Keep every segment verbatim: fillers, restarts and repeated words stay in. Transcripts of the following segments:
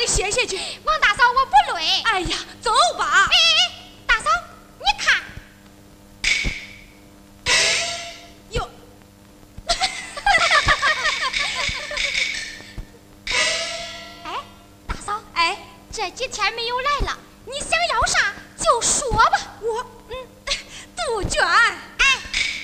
你歇歇去。 王大嫂，我不累。 哎呀，走吧。 哎，大嫂，你看， 哟， 哎，大嫂， 哎， 这几天没有来了，你想要啥就说吧。 我，嗯，杜鹃。 哎。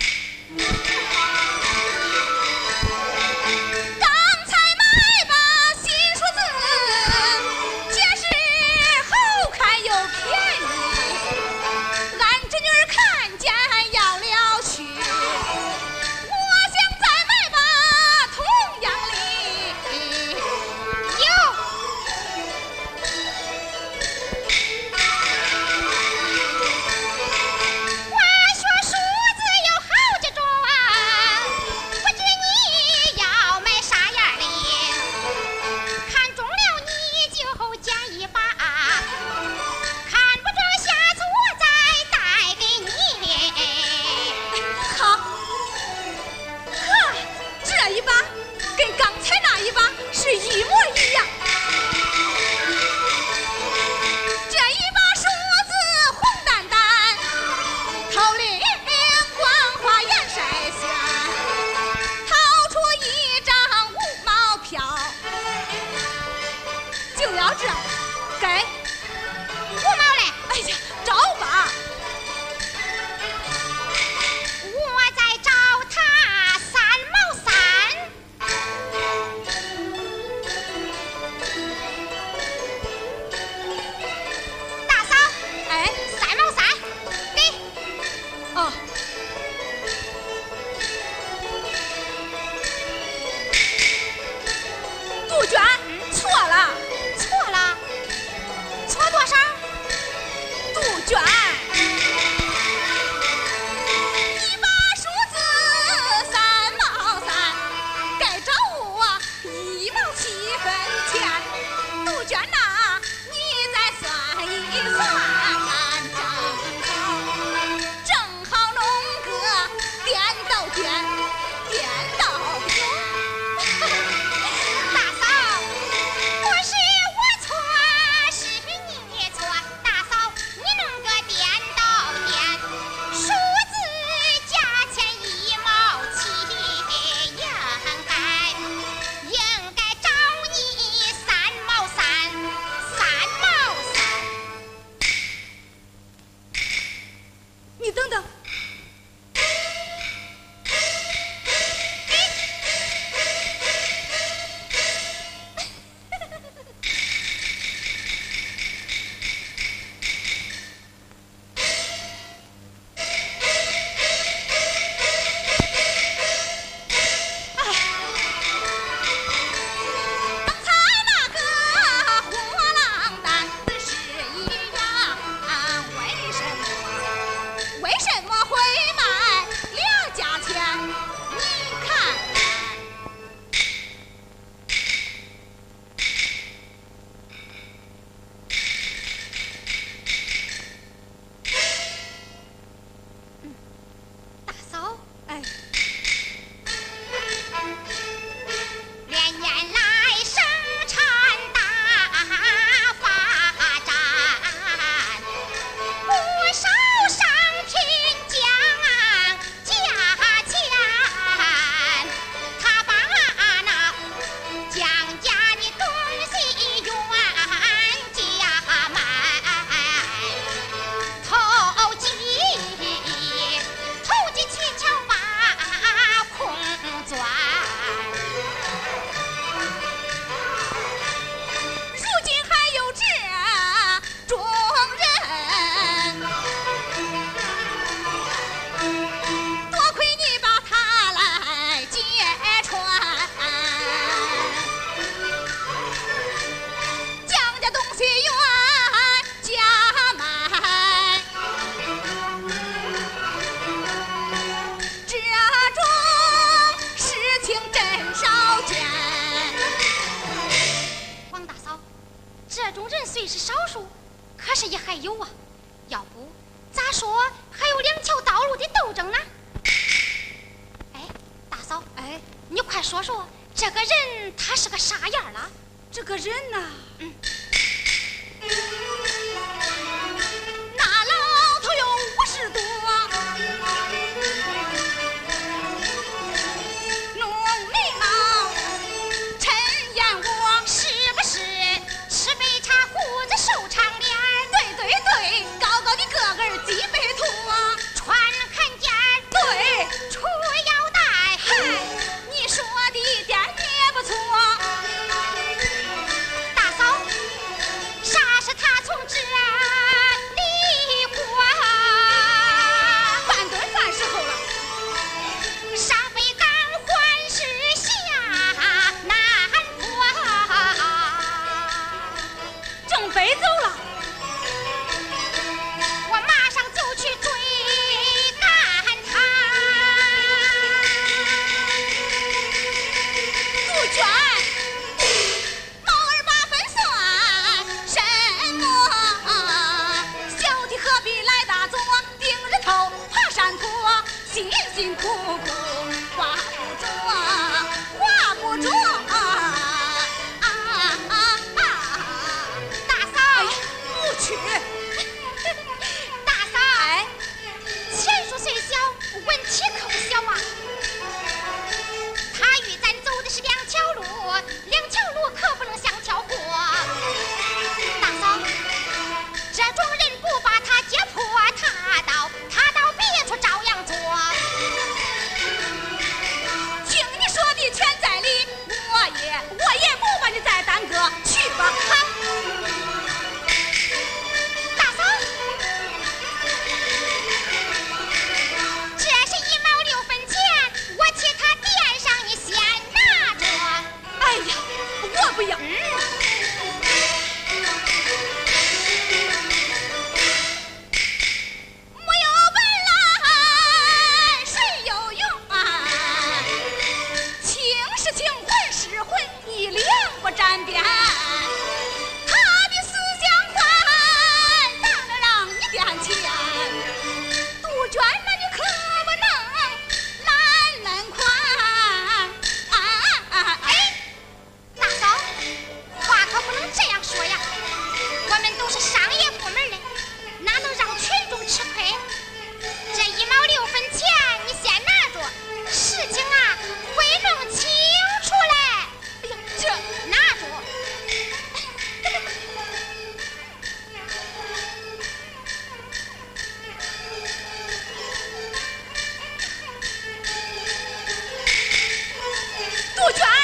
虽是少数，可是也还有啊。要不咋说还有两条道路的斗争呢？哎，大嫂， 哎， 你快说说这个人他是个啥样了？ 这个人呐、 嗯。 飞走了。 我马上就去追赶他。 杜鹃，猫儿把分算什么？小弟何必来打坐，顶着头爬山坡，辛辛苦苦画不着，画不着。 大嫂，哎，钱数虽小，文气可不小啊。他与咱走的是两条路，两条路可不能相跳过。大嫂，这种人不把他揭破，他到他到别处照样做。 听你说的全在理，我也我也不把你再耽搁，去吧。哈。不要，嗯，没有本来谁有用啊？情是情，魂是魂，一两不沾边。他的思想坏，当然让你垫钱。杜鹃那你可不能懒懒宽。 可不能这样说呀！我们都是商业部门的，哪能让群众吃亏？这一毛六分钱你先拿着，事情啊会弄清楚来。 哎呀，这拿着。 杜鹃。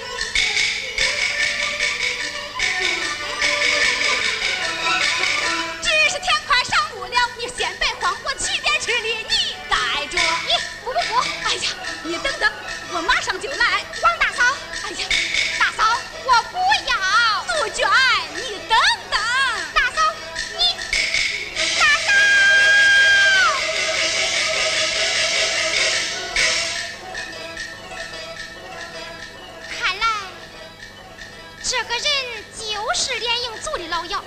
你先别慌，我起点吃力，你带着。 你不不不， 哎呀，你等等，我马上就来。 王大嫂， 哎呀， 大嫂，我不要。 杜鹃，你等等。 大嫂，你，大嫂。看来这个人就是联营组的老姚。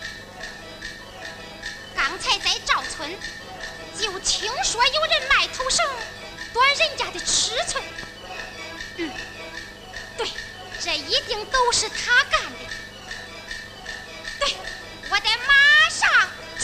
刚才在赵村就听说有人卖头绳断人家的尺寸，嗯，对，这一定都是他干的。对，我得马上追。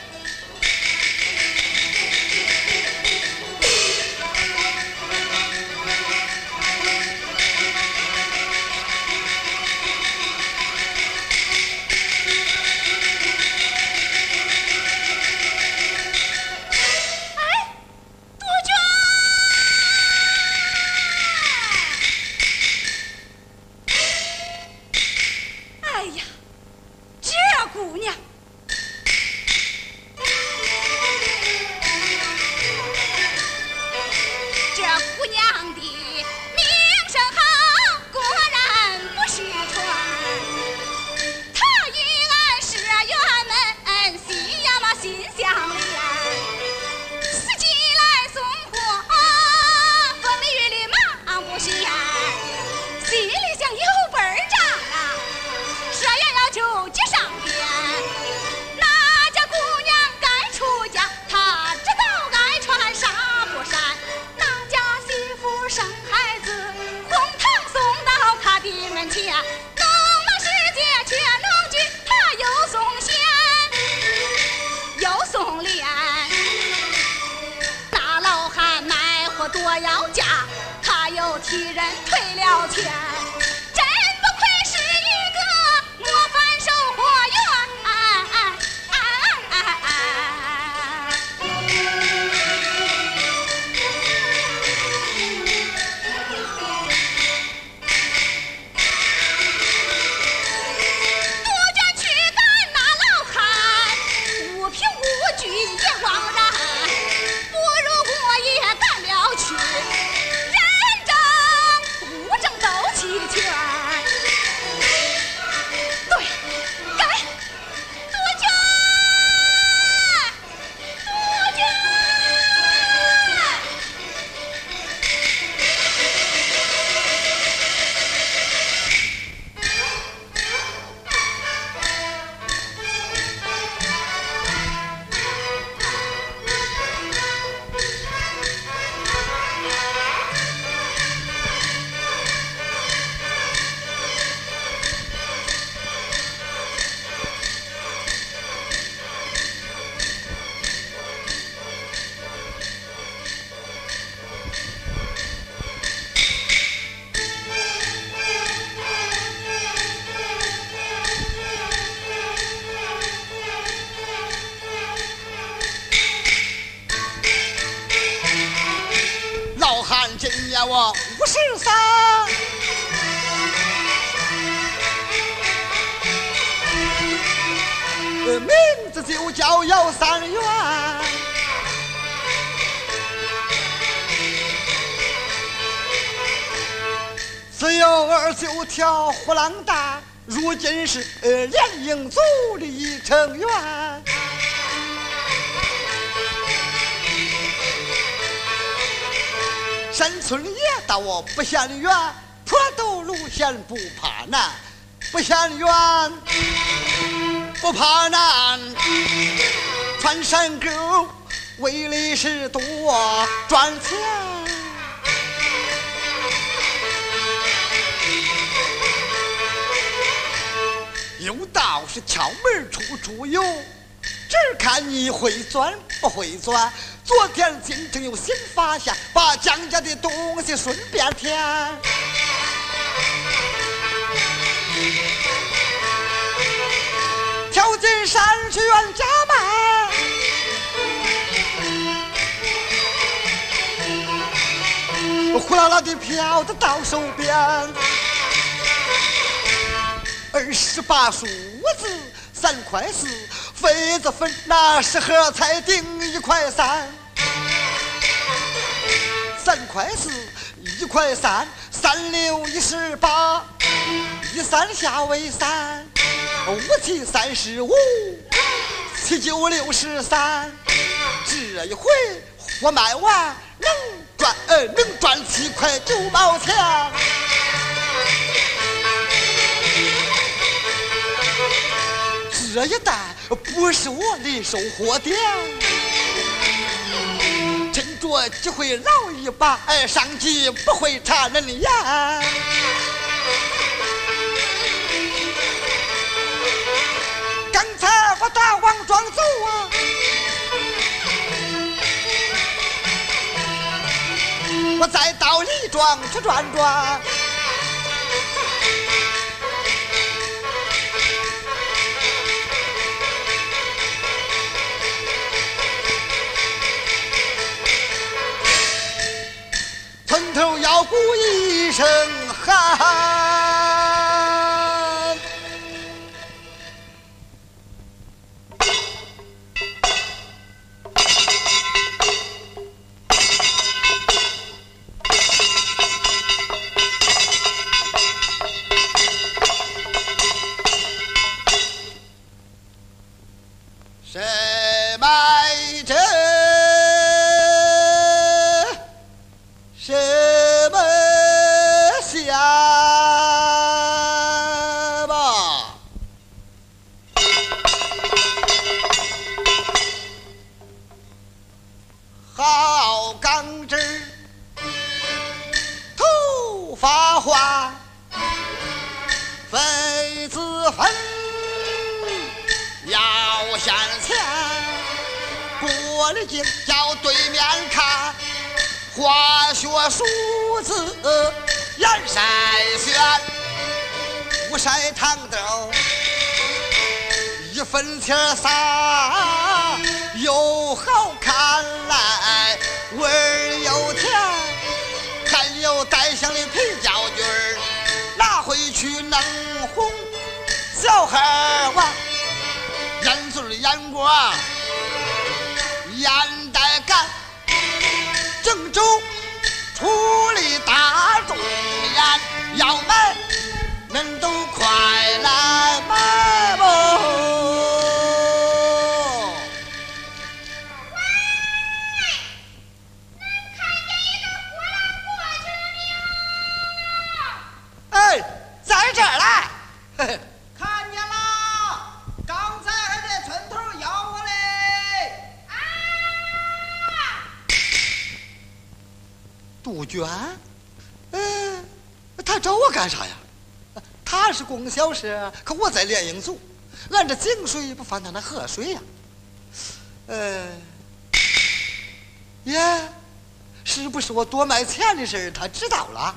多要价，他又替人退了钱，真不愧是一个模范售货员。啊啊啊啊啊杜鹃去赶那老汉，无凭无据也枉然，不如我也干了去，人争物争斗气年我五十三，呃，名字就叫姚三元。自幼儿就跳呼浪大，如今是呃联营组的一成员。山村也到我不嫌远，坡陡路险不怕难，不嫌远不怕难。穿山沟为利是多赚钱，有道是窍门处处有，只看你会钻不会钻。昨天京城有新发现，把江家的东西顺便填。跳进山去冤家门，呼啦啦的飘的到手边。二十八数字三块四，痱子粉那十盒才顶一块三。三块四一块三，三六一十八，一三下为三，五七三十五，七九六十三。这一回我卖完能赚呃能赚七块九毛钱。这一单不是我的收获点，趁着机会捞一把，哎，上级不会查人眼。刚才我打王庄走啊，我再到李庄去转转。村头要鼓一声喊，谁买这什么下吧？好钢枝头发花，痱子粉要向前，玻璃镜叫对面看。化学数字颜色选，不晒糖豆一分钱仨，又好看来味儿又甜，还有带香的皮胶卷儿，拿回去能哄小孩玩。眼嘴眼光眼袋干，郑州处理大众眼，要买恁都快来买吧。 喂，恁看见一个货郎过去了没有？ 哎，在这儿来。嘿嘿， 看见了，刚才还在村头要我嘞。 啊！ 杜鹃，嗯、呃，他找我干啥呀？他是供销社，可我在联营组，按着井水不犯他那河水呀。呃，耶，是不是我多卖钱的事儿他知道了？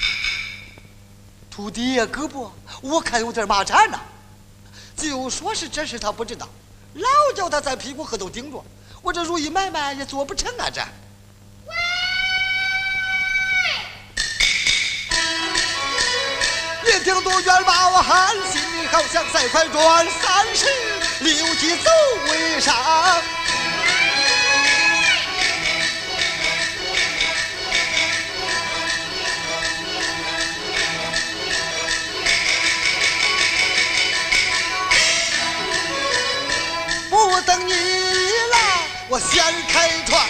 徒弟呀，胳膊我看有点麻颤呐。就说是这事他不知道，老叫他在屁股后头顶着，我这如意买卖也做不成啊这。 喂， 眼睛杜鹃把我喊，心里好像赛快转，三十六计走为上。不等你来，我先开船。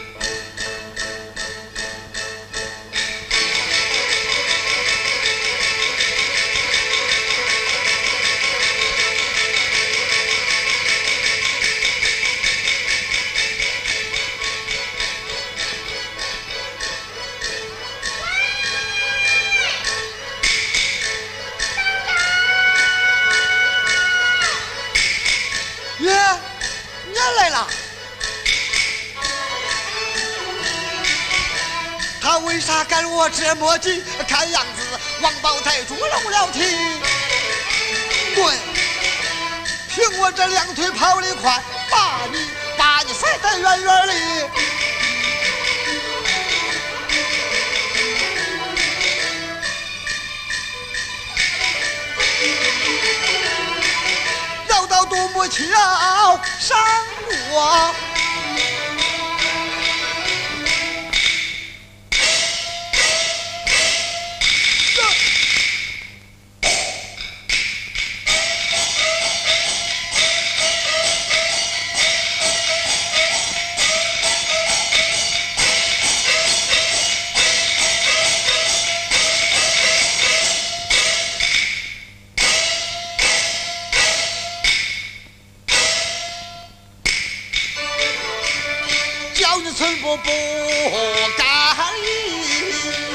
他为啥赶我这么急？看样子王宝台捉弄了题。对，凭我这两腿跑得快，把你把你甩得远远的。绕到独木桥上我。寸步不敢移，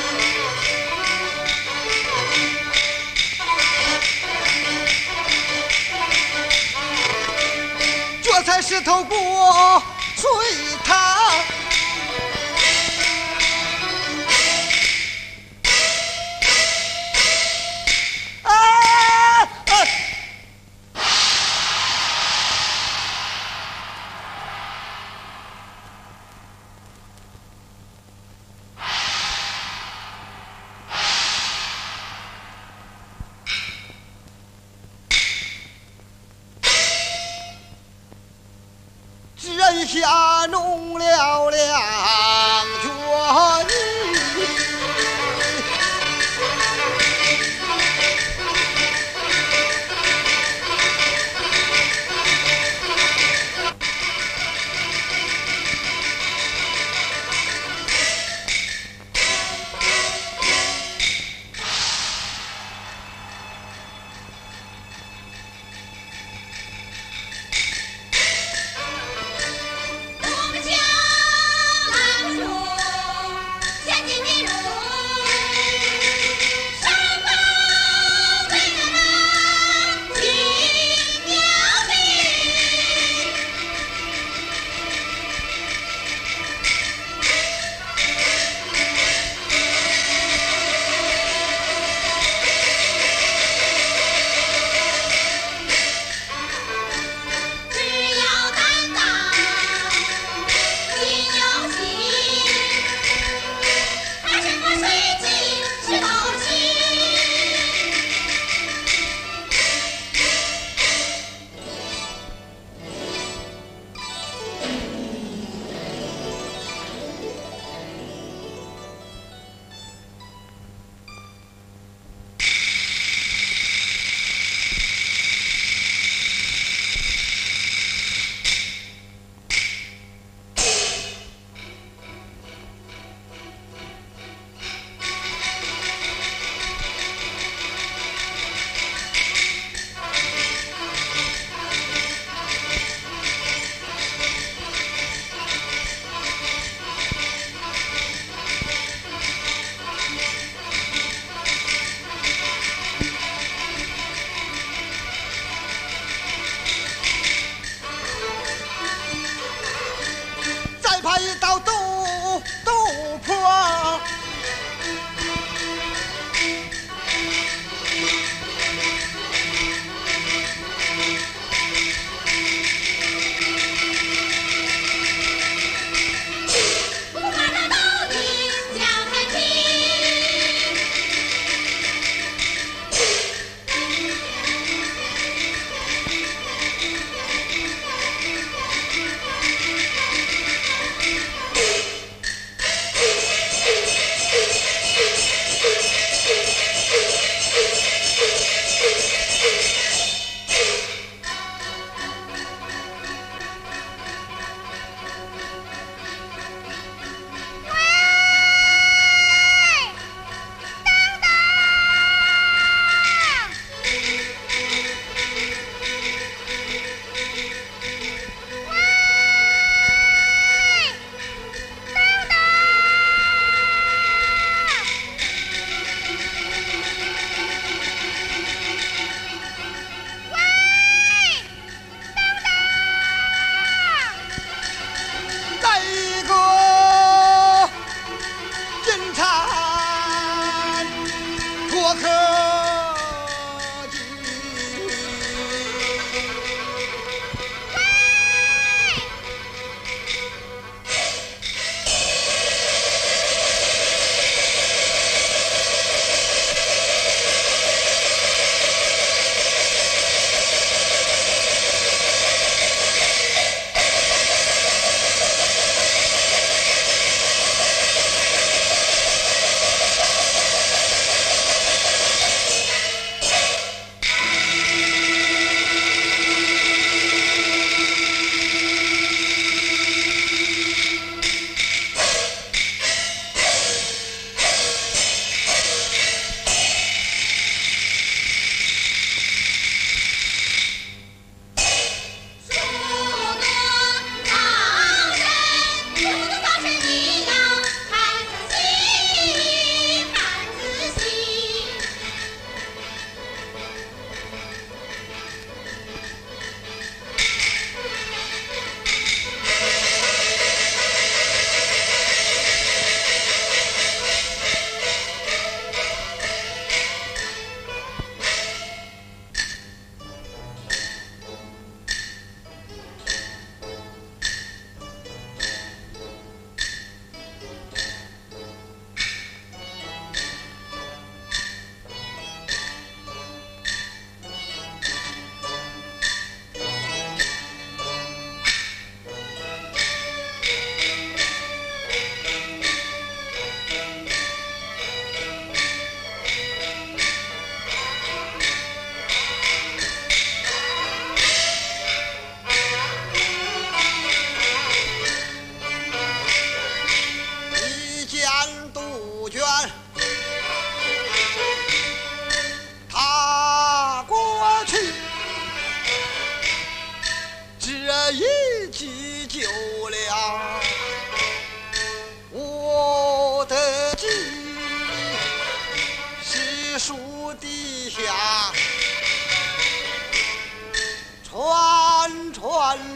脚踩石头过水塘，啊啊！人下弄了两脚泥， 我们家来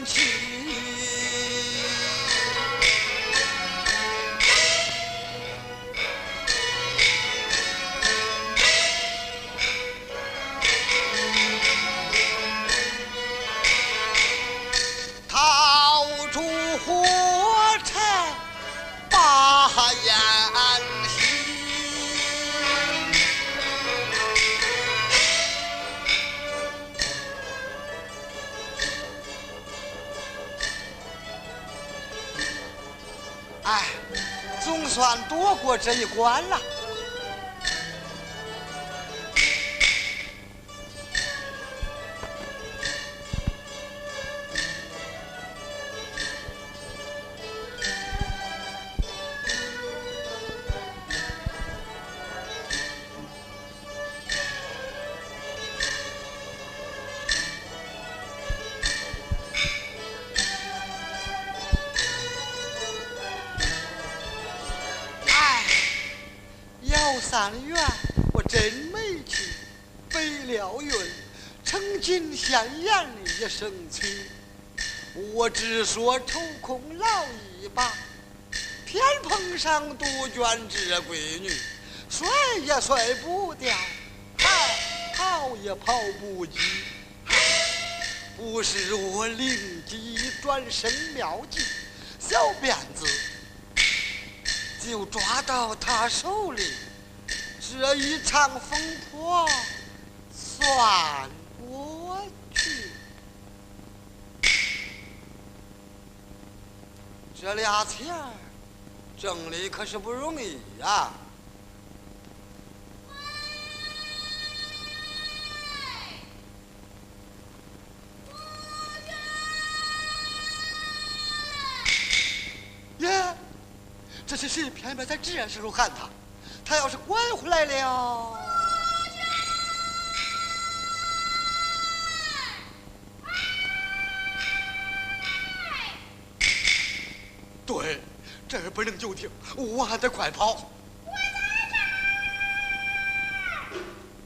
气。掏出火柴把烟熄，哎，总算躲过这一关了。三元我真没去，北辽运曾经鲜艳的一声曲，我只说抽空劳一把，天棚上杜鹃这闺女，甩也甩不掉，跑跑也跑不及，不是我灵机转身妙计，小辫子就抓到她手里。这一场风波算过去，这俩钱儿挣的可是不容易呀。耶，这是谁偏偏在这时候喊他？他要是拐回来了，对，这儿不能久停，我还得快跑。我在这儿。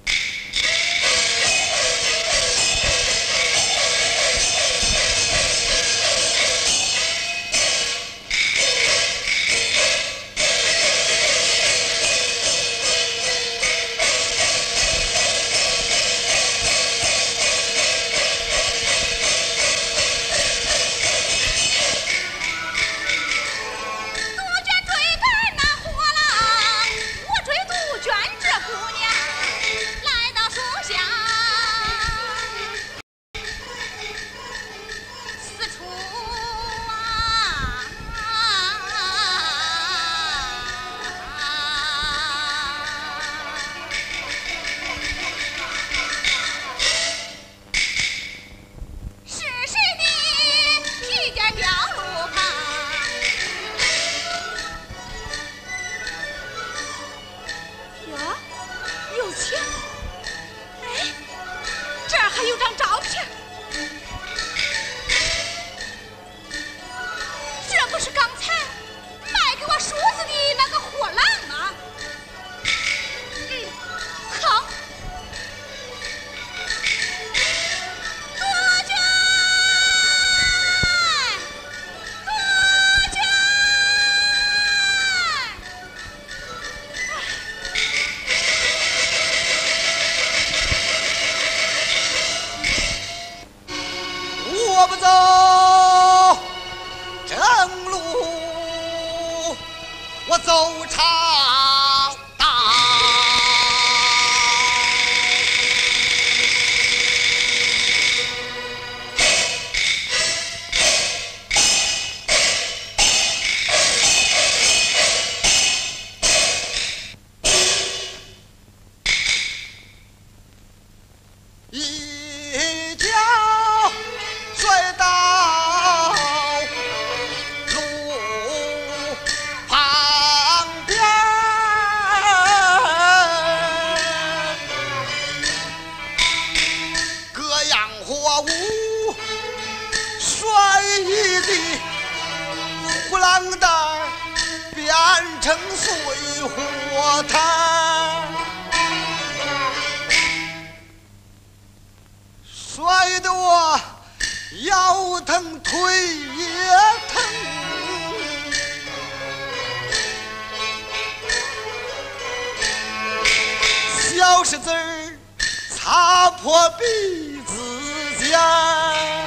成碎火炭，摔得我腰疼腿也疼，小石子儿擦破鼻子尖儿，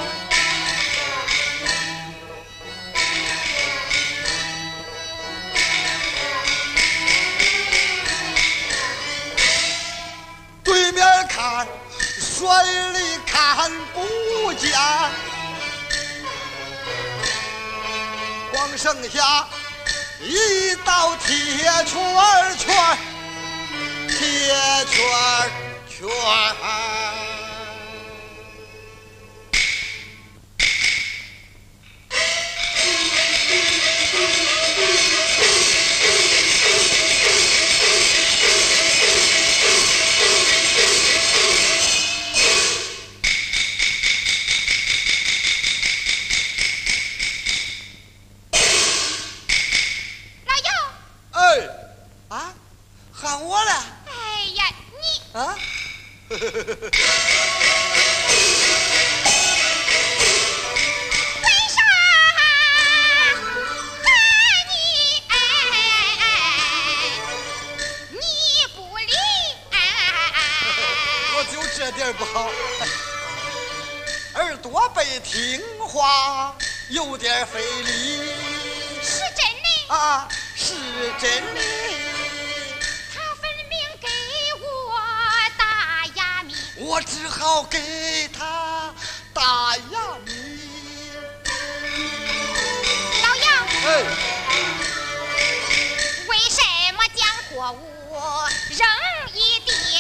对面看水里看不见，光剩下一道铁圈儿圈儿，铁圈儿圈儿。喊我了！ 哎呀，你啊！ 为啥喊你？哎哎，你不理哎！ 我就这点不好，耳朵被听话，有点费力。 是真的啊，是真的。我只好给他打哑谜。 老杨， 哎， 为什么将货物扔一地？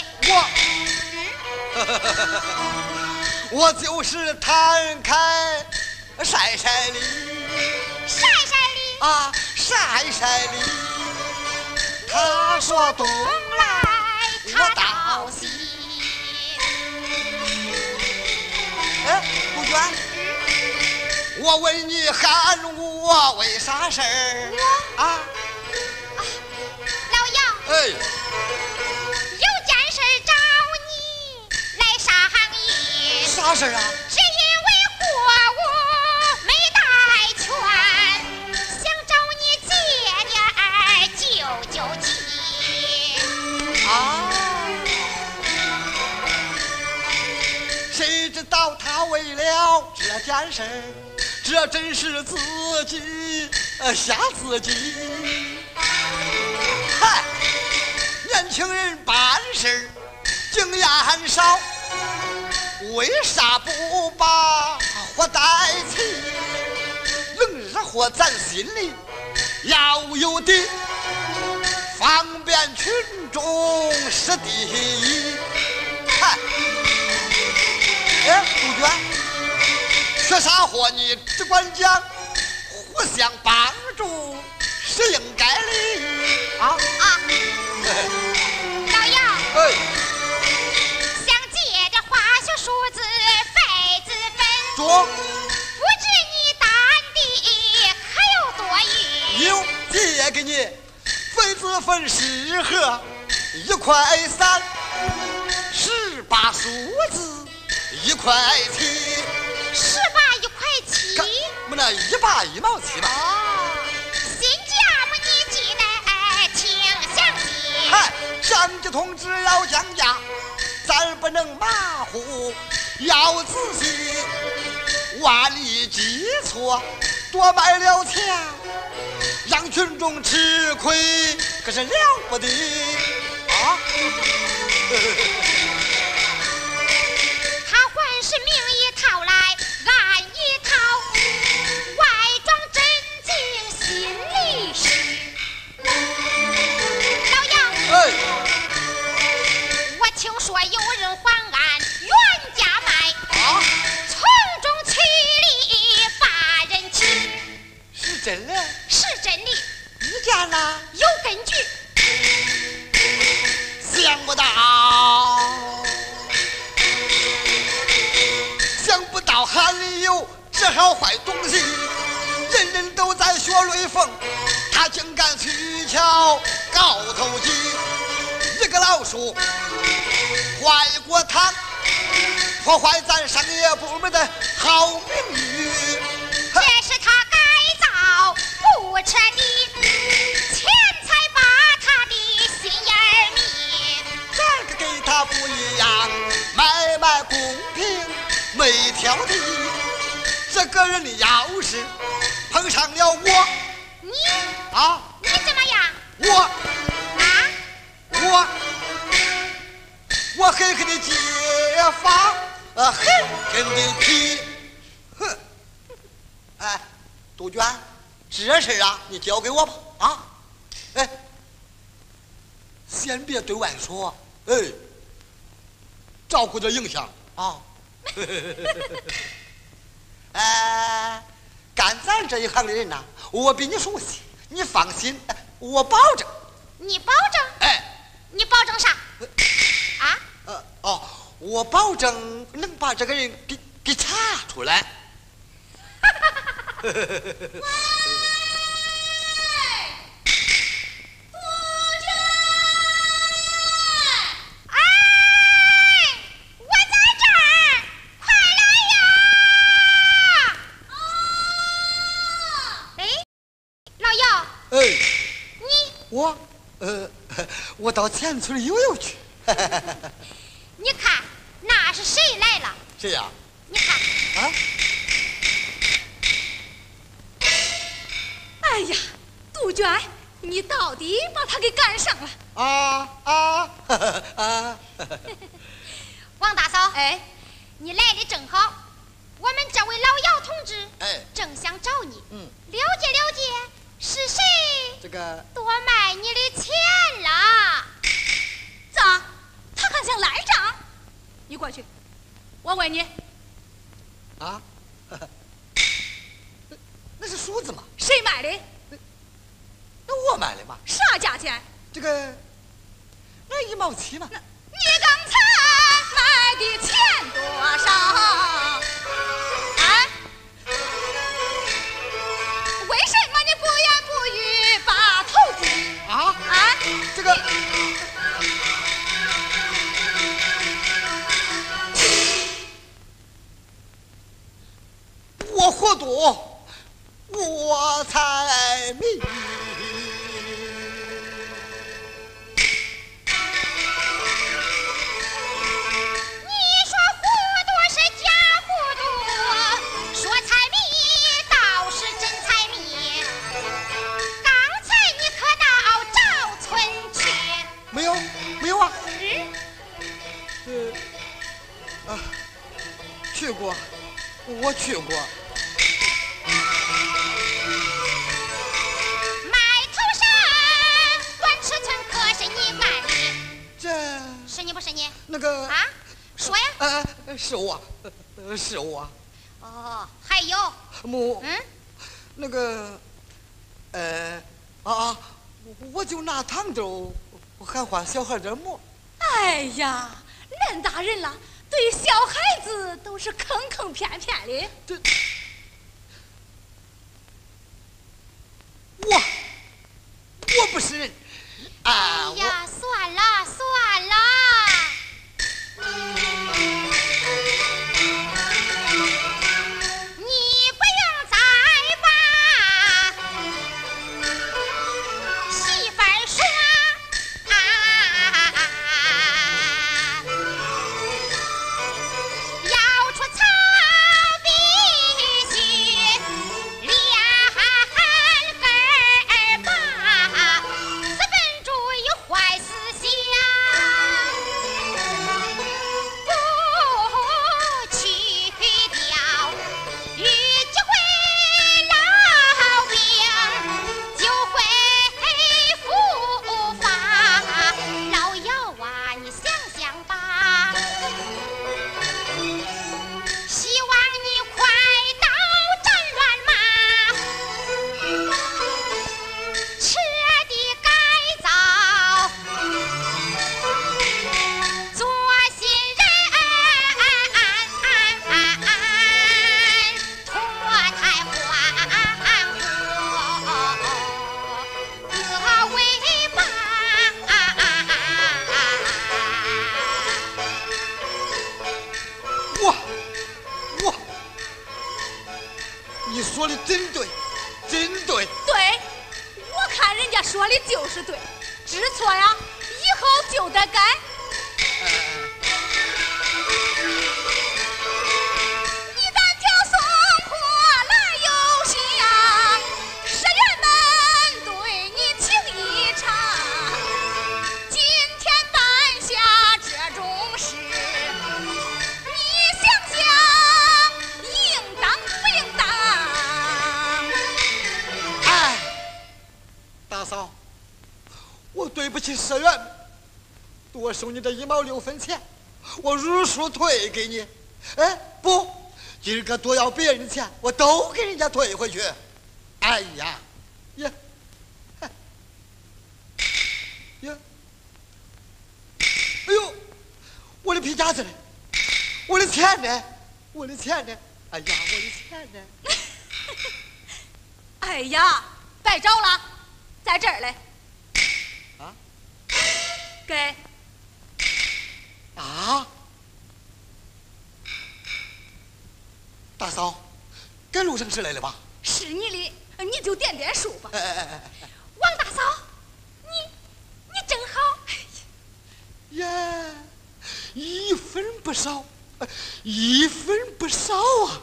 我，我就是摊开晒晒梨， 晒晒梨啊，晒晒梨。他说东来， 他倒西。 哎，杜鹃，我问你喊我为啥事儿？ 我啊， 老杨， 哎， 有件事找你来商议。 啥事啊？ 是因为货物没带全，想找你借点儿救救急。 啊。谁知道他为了这件事儿，这真是自己呃吓自己。嗨，年轻人办事经验少，为啥不把货带齐？能热火咱心里要有底，方便群众是第一。嗨。哎，杜鹃，缺啥货你只管讲，互相帮助是应该的啊啊！老杨， 哎， 想借着化学数字费子分， 中不知你担的可有多余？ 有借给你，费子分十盒，一块三，十八数字。一块七， 十八一块七， 我那一把一毛七吧。 哦，新价么你记得挺详细。 嗨，上级同志要降价，咱不能马虎，要仔细。万一记错，多卖了钱，让群众吃亏，可是了不得啊！ 是名一套来暗一套，外装真经心里实。老杨， 哎， 我听说有人还按原价卖， 啊， 从中取利把人欺。 是真的？ 是真的。 你见了？ 有根据。 想不到。想不到韩里有这号坏东西，人人都在学雷锋，他竟敢取巧高头鸡。一个老鼠坏过堂， 破坏咱商业部门的好名誉。 这是他改造不彻底，钱财把他的心眼儿迷。 咱可给他不一样，买卖公平没挑剔。这个人你要是碰上了我你啊， 你怎么样？ 我啊？ 我我狠狠的揭发，呃，狠狠的批，哼！哎，杜鹃，这事啊，你交给我吧，啊！哎，先别对外说，哎，照顾点影响啊。哎，干咱这一行的人呐，我比你熟悉，你放心，我保证。 你保证？ 哎， 你保证啥？啊？ 呃哦，我保证能把这个人给给查出来。我，呃，我到前村悠悠去。 你看，那是谁来了？ 谁呀？ 你看。 啊！ 哎呀，杜鹃，你到底把他给赶上了！ 啊啊啊！ 王大嫂， 哎， 你来的正好，我们这位老姚同志， 哎， 正想找你， 嗯， 了解了解是谁这个多卖你的钱了。 咋？他还想赖账？你过去，我问你， 啊，那是梳子吗？ 谁买的？ 那我买的嘛。 啥价钱？ 这个那一毛七嘛。 你刚才卖的钱多少？啊？为什么你不言不语把头低？ 啊啊？ 这个我活多，我才迷。没有，没有啊。嗯。呃，啊，去过，我去过。 埋头山短尺寸可是你干的？ 这是你不是你？ 那个啊，说呀。 呃，是我，呃，是我。 哦，还有。 母。 嗯。 那个，呃，啊，我就拿糖豆喊话小孩点馍。 哎呀，恁大人了，对小孩子都是坑坑骗骗的。 这，我，我不是人。啊！ 哎呀，算了算了。你不用再把媳妇儿说啊，要出草必须两根儿把，资本主义坏你说的真对，真对。 对，我看人家说的就是对，知错呀，以后就得改。 哎一旦挑送货来有信呀，社员们对你情意长。今天办下这种事，你想想应当不应当？ 哎，大嫂，我对不起社员们，多收你这一毛六分钱，我如数退给你。哎，不，今儿个多要别人的钱，我都给人家退回去。哎呀，呀，哎呀，哎呦，我的皮夹子呢？我的钱呢？我的钱呢？哎呀，我的钱呢？ 哎呀，白找了，在这儿嘞。 啊？ 给。 啊？大嫂，该路上是来了吧？ 是你的，你就点点数吧。 哎哎哎哎！ 王大嫂，你你真好。 呀，一分不少，一分不少啊！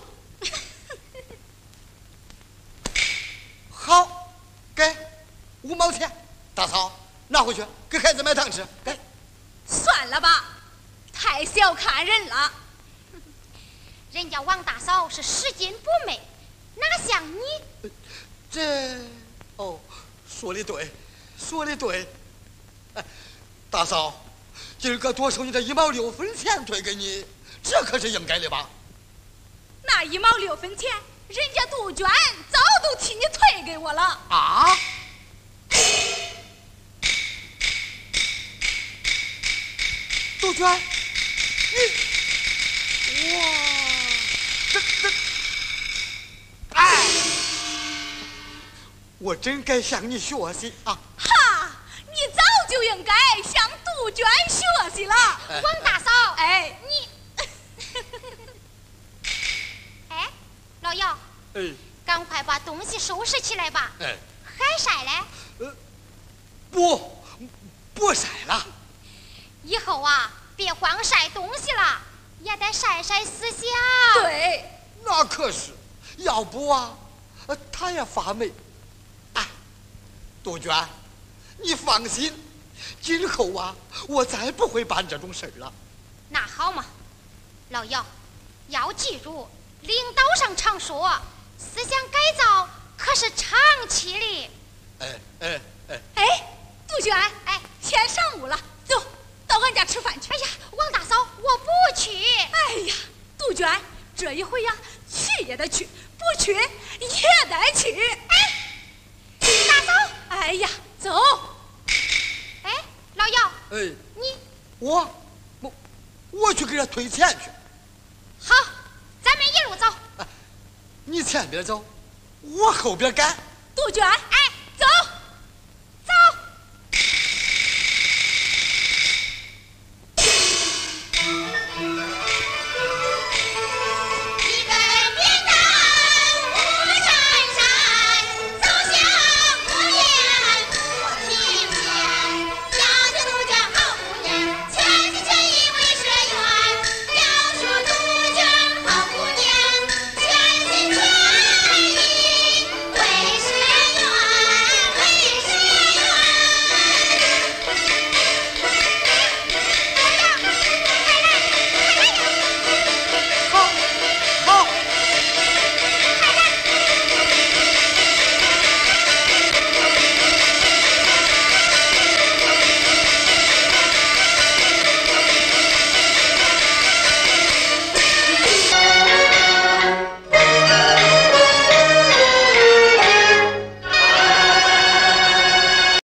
好，给五毛钱，大嫂拿回去给孩子买糖吃。给， 算了吧，太小看人了。 人家王大嫂是拾金不昧，哪像你？ 这，哦，说的对，说的对。哎，大嫂，今儿个多收你这一毛六分钱退给你，这可是应该的吧？ 那一毛六分钱，人家杜鹃早都替你退给我了。 啊？杜鹃，你，哇，这这，哎，我真该向你学习啊！ 哈，你早就应该向杜鹃学习了。 哎王大嫂， 哎， 你，哎，老姚， 哎赶快把东西收拾起来吧。 哎， 还晒嘞？ 呃，不，不晒了。 以后啊，别光晒东西了，也得晒晒思想。 对， 那可是，要不啊，呃它也发霉。哎，杜鹃，你放心，今后啊，我再不会办这种事儿了。 那好嘛，老姚，要记住，领导上常说，思想改造可是长期的。 哎哎哎， 哎，杜鹃，哎，先上屋了，走，到俺家吃饭去。 哎呀，王大嫂，我不去。 哎呀，杜鹃，这一回呀，去也得去，不去也得去。 哎，大嫂， 哎呀，走。 哎，老姚， 哎， 你我我我去给他退钱去。 好，咱们一路走。 你前边走，我后边赶。 杜鹃。